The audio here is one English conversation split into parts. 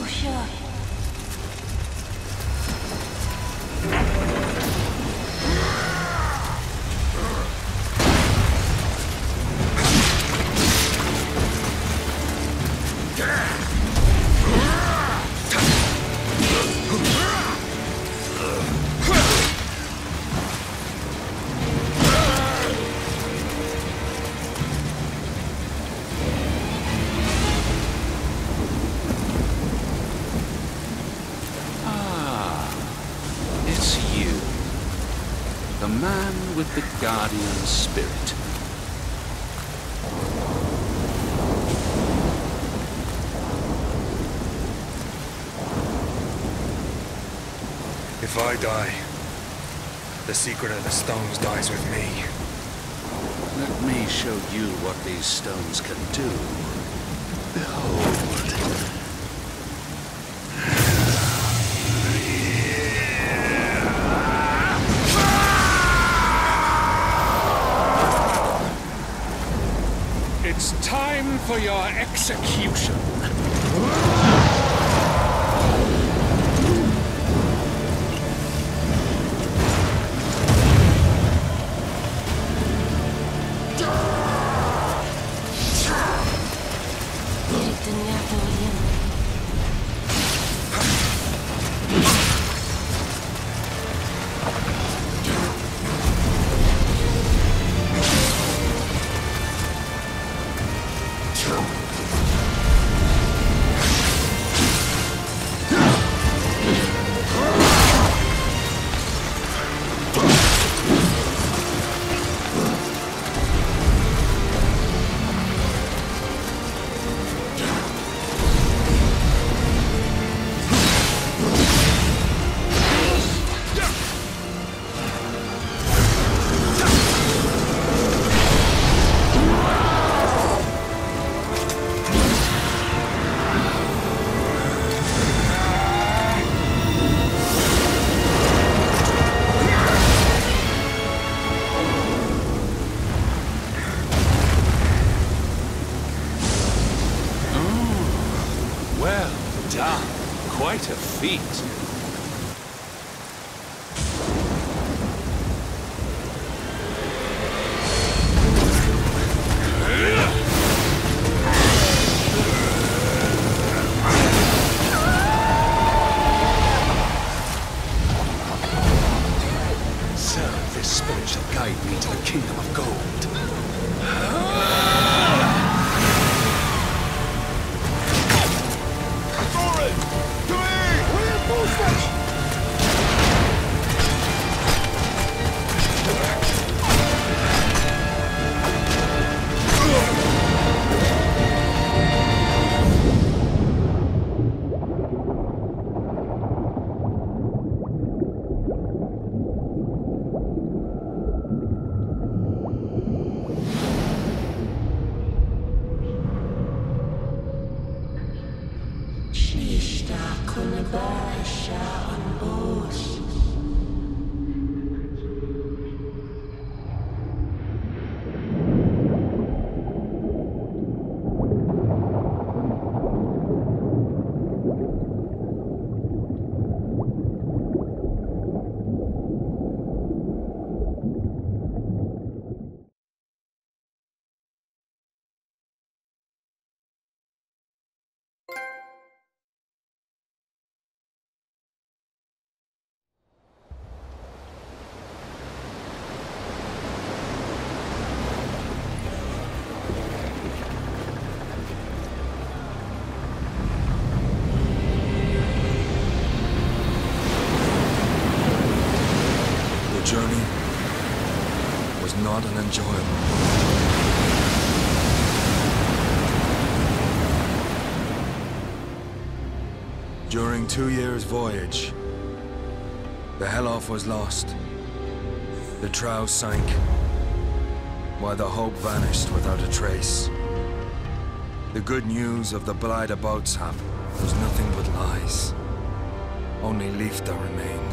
Lucia. Man with the guardian spirit. If I die, the secret of the stones dies with me. Let me show you what these stones can do. Behold. It's time for your execution. Quite a feat. So this spirit shall guide me to the kingdom of gold. Journey was not an enjoyable one. During 2 years' voyage, the Helloff was lost. The Trow sank, while the Hope vanished without a trace. The good news of the Blythe Boatshap was nothing but lies. Only Leifta remained.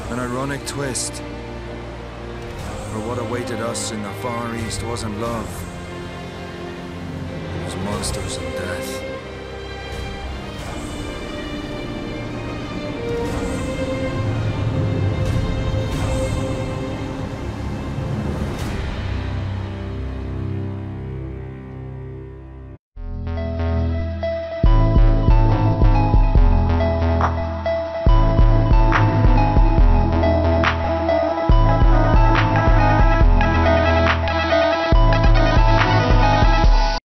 An ironic twist. For what awaited us in the Far East wasn't love. It was monsters and death.